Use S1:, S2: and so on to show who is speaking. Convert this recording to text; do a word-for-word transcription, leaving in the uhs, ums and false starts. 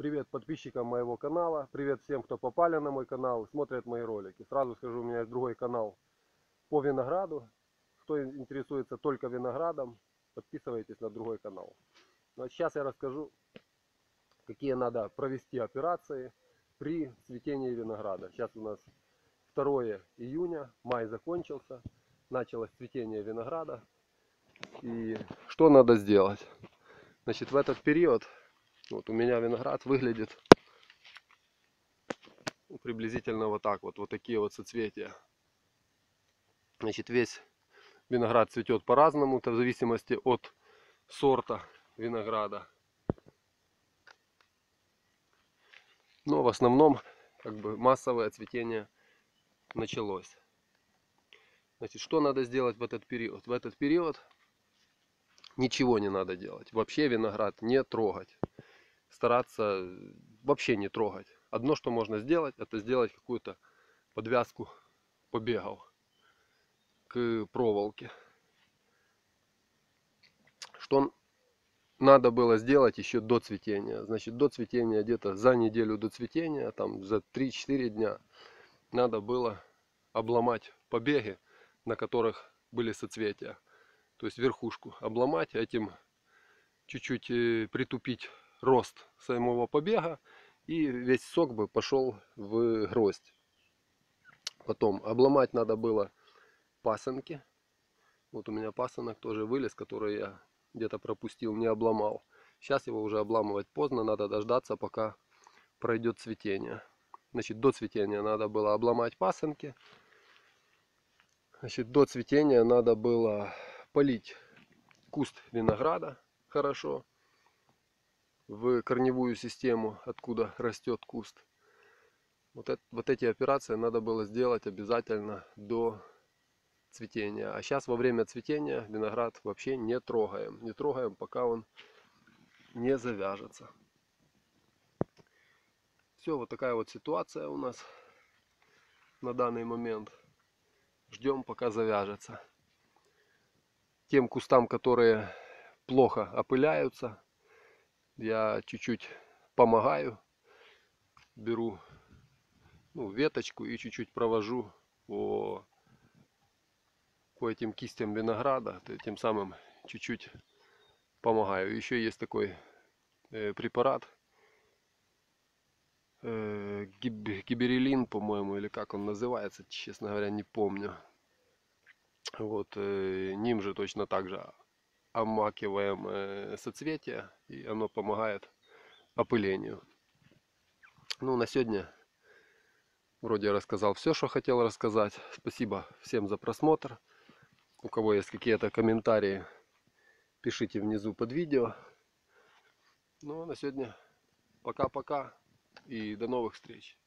S1: Привет подписчикам моего канала, привет всем, кто попали на мой канал и смотрят мои ролики. Сразу скажу, у меня есть другой канал по винограду. Кто интересуется только виноградом, подписывайтесь на другой канал. Ну, а сейчас я расскажу, какие надо провести операции при цветении винограда. Сейчас у нас второе июня, май закончился, началось цветение винограда. И что надо сделать? Значит, в этот период вот у меня виноград выглядит приблизительно вот так вот, вот такие вот соцветия. Значит, весь виноград цветет по-разному, в зависимости от сорта винограда. Но в основном, как бы, массовое цветение началось. Значит, что надо сделать в этот период? В этот период ничего не надо делать. Вообще виноград не трогать. Стараться вообще не трогать. Одно, что можно сделать, это сделать какую-то подвязку побегов к проволоке. Что надо было сделать еще до цветения? Значит, до цветения, где-то за неделю до цветения, там за три-четыре дня, надо было обломать побеги, на которых были соцветия. То есть верхушку обломать, этим чуть-чуть притупить рост самого побега, и весь сок бы пошел в гроздь. Потом обломать надо было пасынки. Вот у меня пасынок тоже вылез, который я где-то пропустил, не обломал. Сейчас его уже обламывать поздно, надо дождаться, пока пройдет цветение. Значит, до цветения надо было обломать пасынки. Значит, до цветения надо было полить куст винограда хорошо в корневую систему, откуда растет куст. Вот, это, вот эти операции надо было сделать обязательно до цветения. А сейчас во время цветения виноград вообще не трогаем. Не трогаем, пока он не завяжется. Все, вот такая вот ситуация у нас на данный момент. Ждем, пока завяжется. Тем кустам, которые плохо опыляются, я чуть-чуть помогаю. Беру, ну, веточку и чуть-чуть провожу по, по этим кистям винограда. Тем самым чуть-чуть помогаю. Еще есть такой э, препарат. Э, гиб, гиберелин, по-моему, или как он называется, честно говоря, не помню. Вот, э, ним же точно так же омакиваем э, соцветия, и оно помогает опылению. Ну, на сегодня вроде я рассказал все, что хотел рассказать. Спасибо всем за просмотр. У кого есть какие-то комментарии, пишите внизу под видео. Ну, а на сегодня пока-пока и до новых встреч.